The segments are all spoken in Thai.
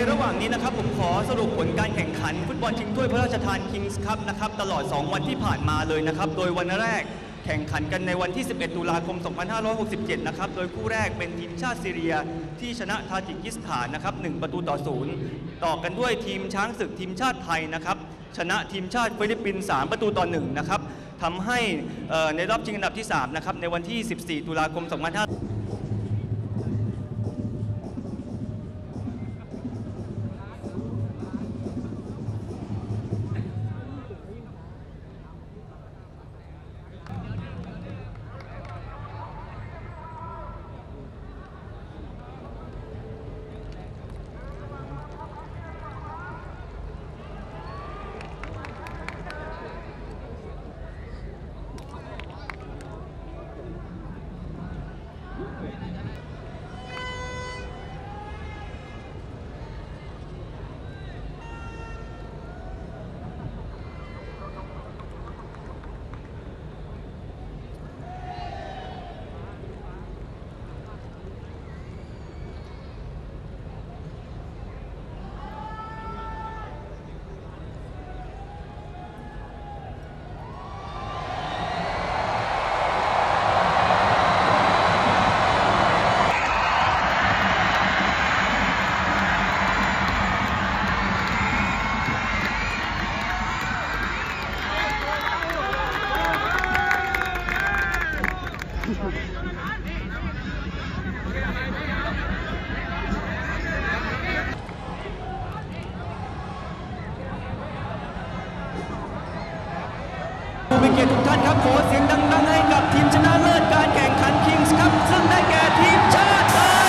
ระหว่างนี้นะครับผมขอสรุปผลการแข่งขันฟุตบอลชิงถ้วยพระราชทาน Kings Cup นะครับตลอด2วันที่ผ่านมาเลยนะครับโดยวันแรกแข่งขันกันในวันที่11ตุลาคม2567นะครับโดยคู่แรกเป็นทีมชาติซีเรียที่ชนะทาจิกิสถานนะครับ1-0ต่อกันด้วยทีมช้างศึกทีมชาติไทยนะครับชนะทีมชาติฟิลิปปินส์3-1นะครับทำให้ในรอบชิงอันดับที่3นะครับในวันที่14ตุลาคม2567ผู้มีเกียรติทุกท่านครับขอเสียงดังๆให้กับทีมชนะเลิศการแข่งขัน Kings Cup ซึ่งได้แก่ทีมชาติไทย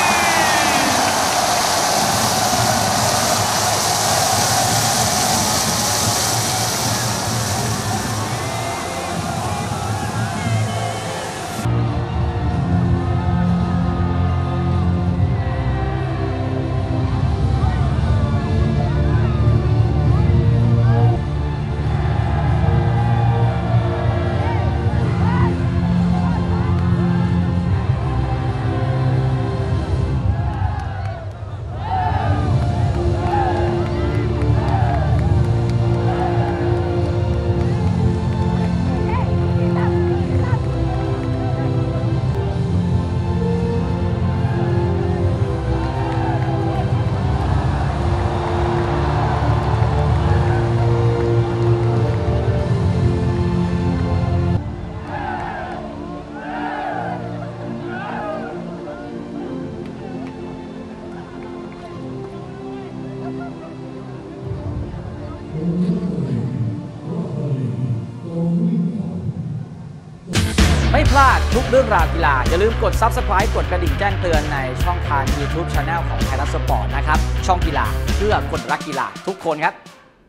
ไม่พลาดทุกเรื่องราวกีฬาอย่าลืมกด Subscribe กดกระดิ่งแจ้งเตือนในช่องทาง YouTube Channel ของไทยรัฐสปอร์ตนะครับช่องกีฬาเพื่อคนรักกีฬาทุกคนครับ